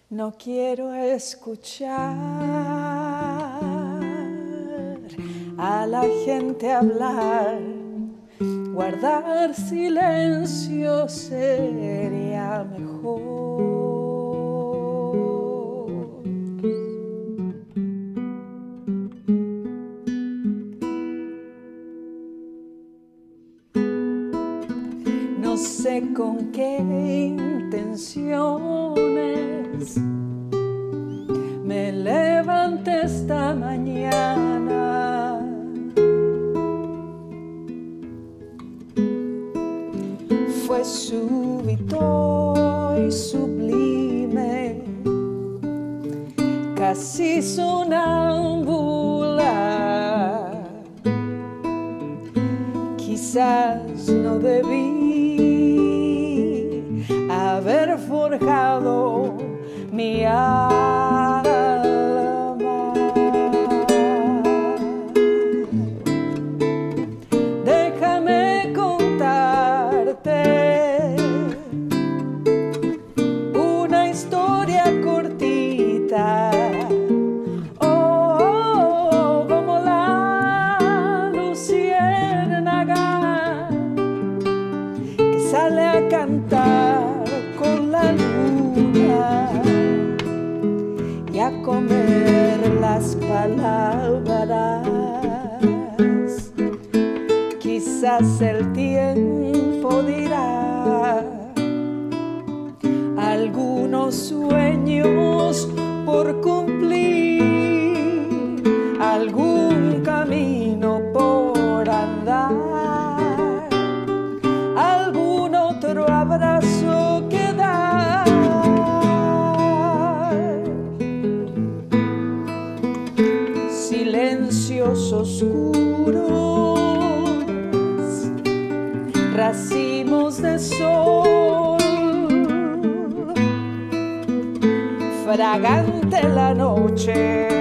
No quiero escuchar a la gente hablar, guardar silencio sería mejor. No sé con qué intenciones me levanté esta mañana. Fue súbito y sublime, casi sonámbula. Quizás no debí haber forjado mi alma. Déjame contarte una historia cortita, como la luciérnaga que sale a cantar con la luna y a comer las palabras. Quizás el tiempo dirá algunos sueños por cumplir, algún camino por andar, algún otro abrazo que dar. Silencios oscuros, racimos de sol, fragante la noche,